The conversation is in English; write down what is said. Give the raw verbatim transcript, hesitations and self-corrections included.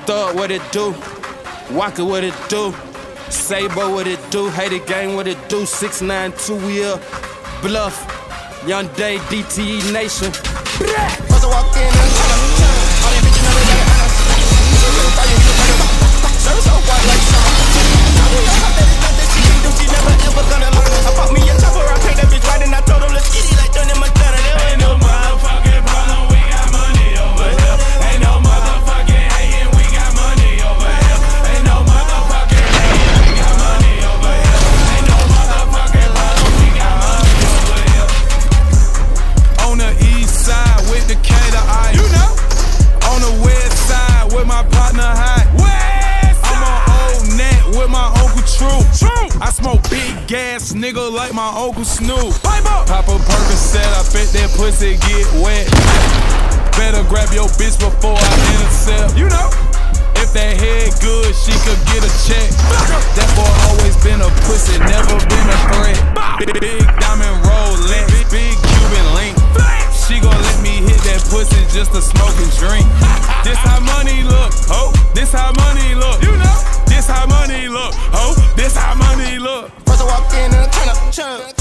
Thug, what it do? Walker, what it do? Sabo, what it do? Hated gang, what it do? six nine two, we up. Bluff, Young Day, D T E Nation. First I walk in and all these bitches never got honest. Service so white like Sean. I mean, I hope that it's not that she can do, she never ever gonna learn. I bought me a chopper, I paid that bitch right, and I told him let's get it like Johnny Montana. There ain't no motherfucking problem, we got money over here. Ain't no motherfucking hating, we got money over here. Ain't no motherfucking hating, we got money over here. Ain't no motherfucking problem, we got money over here. On the east side with the K to I, you know. On the west side with my partner High. West I'm on old net with my Uncle True. True. I smoke big gas, nigga, like my Uncle Snoop. Pop a Percocet, I bet that pussy get wet. Better grab your bitch before I intercept. You know. If that head good, she could get a check. That boy always been a pussy, never been a threat. Big, big diamond Rolex, big Cuban link. She gon' let me hit that pussy just to smoke and drink. This how money look, ho. This how money look, you know. This how money look, ho. This how money look. First I walk in and I turn up, turn up.